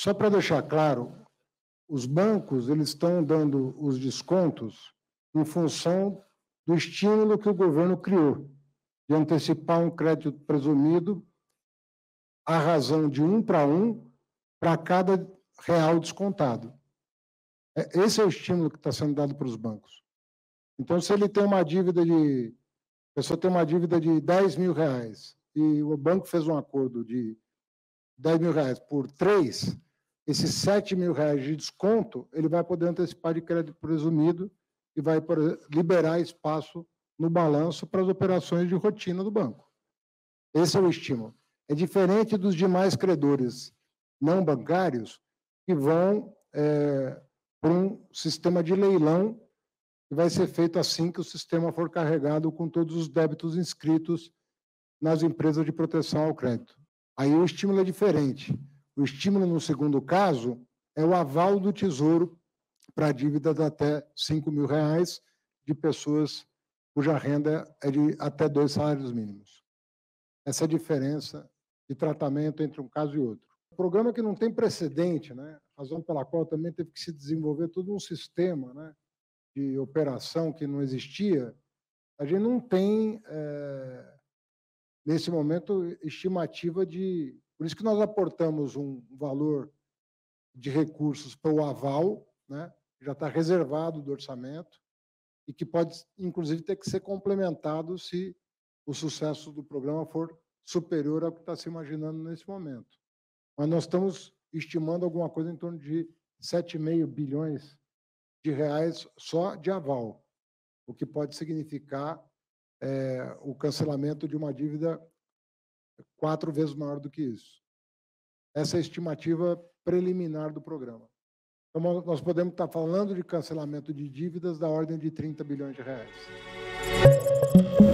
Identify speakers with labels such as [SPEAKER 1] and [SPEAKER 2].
[SPEAKER 1] Só para deixar claro, os bancos eles estão dando os descontos em função do estímulo que o governo criou, de antecipar um crédito presumido à razão de 1 para cada real descontado. Esse é o estímulo que está sendo dado para os bancos. Então, se ele tem uma dívida de... A pessoa tem uma dívida de R$10.000 e o banco fez um acordo de R$10.000 por 3, esses R$7.000 de desconto, ele vai poder antecipar de crédito presumido e vai liberar espaço no balanço para as operações de rotina do banco. Esse é o estímulo. É diferente dos demais credores não bancários que vão para um sistema de leilão que vai ser feito assim que o sistema for carregado com todos os débitos inscritos nas empresas de proteção ao crédito. Aí o estímulo é diferente. O estímulo, no segundo caso, é o aval do Tesouro para dívidas até R$5.000 de pessoas cuja renda é de até 2 salários mínimos. Essa é a diferença de tratamento entre um caso e outro. O programa que não tem precedente, né? Razão pela qual também teve que se desenvolver todo um sistema, né, de operação que não existia. A gente não tem, nesse momento, estimativa de... Por isso que nós aportamos um valor de recursos para o aval, né, que já está reservado do orçamento e que pode, inclusive, ter que ser complementado se o sucesso do programa for superior ao que está se imaginando nesse momento. Mas nós estamos estimando alguma coisa em torno de R$7,5 bilhões só de aval, o que pode significar o cancelamento de uma dívida 4 vezes maior do que isso. Essa é a estimativa preliminar do programa. Então, nós podemos estar falando de cancelamento de dívidas da ordem de R$30 bilhões.